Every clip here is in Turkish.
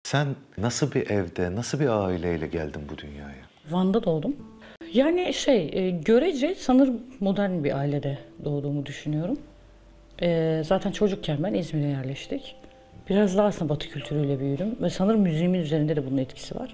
Sen nasıl bir evde, nasıl bir aileyle geldin bu dünyaya? Van'da doğdum. Yani görece sanırım modern bir ailede doğduğumu düşünüyorum. Zaten çocukken ben İzmir'e yerleştik. Biraz daha aslında Batı kültürüyle büyüdüm ve sanırım müziğimin üzerinde de bunun etkisi var.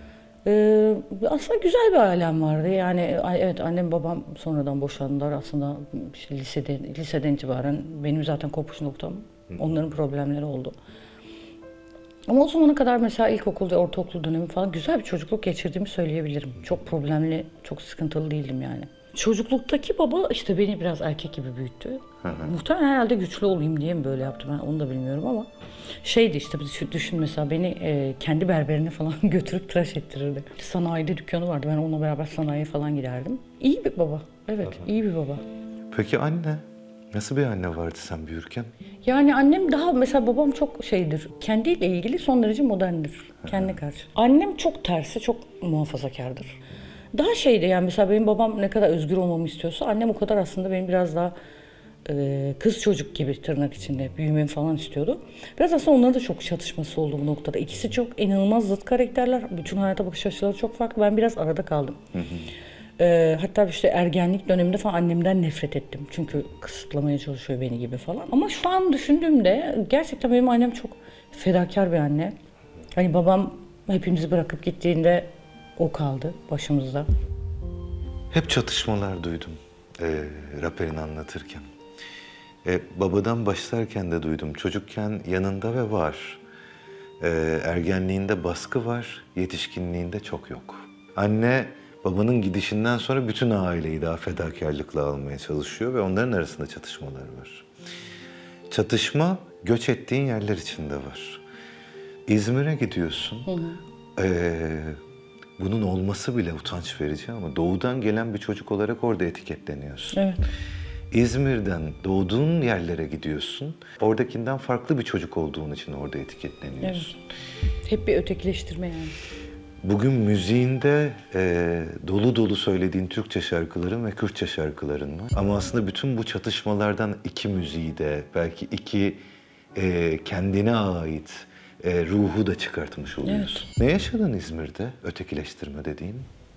Aslında güzel bir ailem vardı. Yani evet, annem babam sonradan boşandılar. Aslında işte liseden itibaren benim zaten kopuş noktam. Onların problemleri oldu. Ama o zamana kadar mesela ilkokul ve ortaokul dönemi falan güzel bir çocukluk geçirdiğimi söyleyebilirim. Çok problemli, çok sıkıntılı değildim yani. Çocukluktaki baba işte beni biraz erkek gibi büyüttü. Muhtemelen herhalde güçlü olayım diye mi böyle yaptı, ben onu da bilmiyorum ama şeydi işte, düşün mesela beni kendi berberine falan götürüp tıraş ettirirdi. Sanayide dükkanı vardı, ben onunla beraber sanayiye falan giderdim. İyi bir baba, evet, iyi bir baba. Peki anne? Nasıl bir anne vardı sen büyürken? Yani annem daha, mesela babam çok şeydir, kendiyle ilgili son derece moderndir kendine karşı. Annem çok tersi, çok muhafazakardır. Daha şeydi yani, mesela benim babam ne kadar özgür olmamı istiyorsa annem o kadar aslında benim biraz daha kız çocuk gibi tırnak içinde büyümemi falan istiyordu. Biraz aslında onların da çok çatışması oldu bu noktada. İkisi çok inanılmaz zıt karakterler, bütün hayata bakış açıları çok farklı. Ben biraz arada kaldım. Hatta işte ergenlik döneminde falan annemden nefret ettim. Çünkü kısıtlamaya çalışıyor beni gibi falan. Ama şu an düşündüğümde gerçekten benim annem çok fedakar bir anne. Hani babam hepimizi bırakıp gittiğinde o kaldı başımızda. Hep çatışmalar duydum raperin anlatırken. Babadan başlarken de duydum. Çocukken yanında ve var. Ergenliğinde baskı var, yetişkinliğinde çok yok. Anne babanın gidişinden sonra bütün aileyi daha fedakarlıkla almaya çalışıyor ve onların arasında çatışmalar var. Çatışma göç ettiğin yerler içinde var. İzmir'e gidiyorsun. Bunun olması bile utanç verici ama doğudan gelen bir çocuk olarak orada etiketleniyorsun. Evet. İzmir'den doğduğun yerlere gidiyorsun. Oradakinden farklı bir çocuk olduğun için orada etiketleniyorsun. Evet. Hep bir ötekileştirme yani. Bugün müziğinde dolu dolu söylediğin Türkçe şarkıların ve Kürtçe şarkıların var. Ama aslında bütün bu çatışmalardan iki müziği de, belki iki kendine ait ruhu da çıkartmış oluyorsun. Evet. Ne yaşadın İzmir'de ötekileştirme dediğin?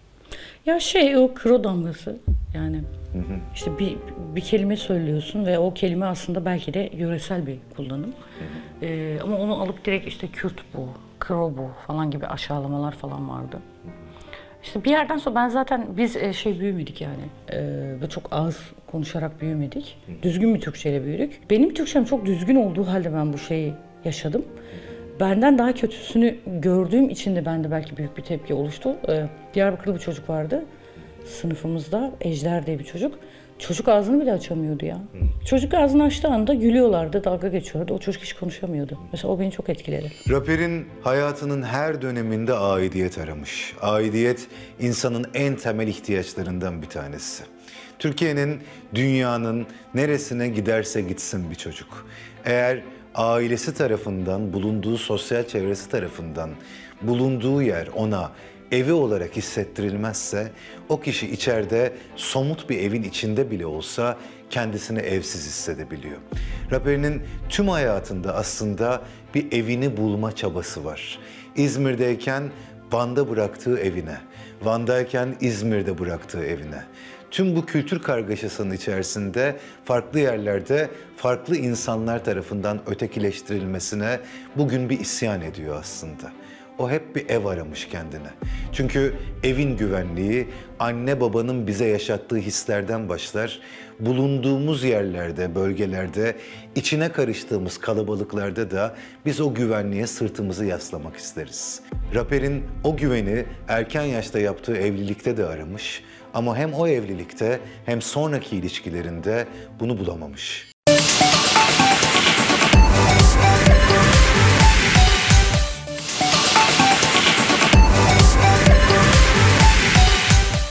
Ya o kro damgası yani. İşte bir kelime söylüyorsun ve o kelime aslında belki de yöresel bir kullanım. Ama onu alıp direkt işte Kürt bu, kro bu falan gibi aşağılamalar falan vardı. İşte bir yerden sonra ben zaten biz büyümedik yani. Ve çok az konuşarak büyümedik. Düzgün bir Türkçeyle büyüdük. Benim Türkçem çok düzgün olduğu halde ben bu şeyi yaşadım. Benden daha kötüsünü gördüğüm için de bende belki büyük bir tepki oluştu. Diyarbakırlı bir çocuk vardı sınıfımızda, Ejder diye bir çocuk. Çocuk ağzını bile açamıyordu ya. Çocuk ağzını açtığı anda gülüyorlardı, dalga geçiyordu. O çocuk hiç konuşamıyordu. Mesela o beni çok etkiledi. Raperin hayatının her döneminde aidiyet aramış. Aidiyet insanın en temel ihtiyaçlarından bir tanesi. Türkiye'nin, dünyanın neresine giderse gitsin bir çocuk, eğer ailesi tarafından, bulunduğu sosyal çevresi tarafından bulunduğu yer ona evi olarak hissettirilmezse, o kişi içeride somut bir evin içinde bile olsa kendisini evsiz hissedebiliyor. Raperinin tüm hayatında aslında bir evini bulma çabası var. İzmir'deyken Van'da bıraktığı evine, Van'dayken İzmir'de bıraktığı evine. Tüm bu kültür kargaşasının içerisinde farklı yerlerde farklı insanlar tarafından ötekileştirilmesine bugün bir isyan ediyor aslında. O hep bir ev aramış kendine. Çünkü evin güvenliği anne babanın bize yaşattığı hislerden başlar. Bulunduğumuz yerlerde, bölgelerde, içine karıştığımız kalabalıklarda da biz o güvenliğe sırtımızı yaslamak isteriz. Raperin o güveni erken yaşta yaptığı evlilikte de aramış ama hem o evlilikte hem sonraki ilişkilerinde bunu bulamamış.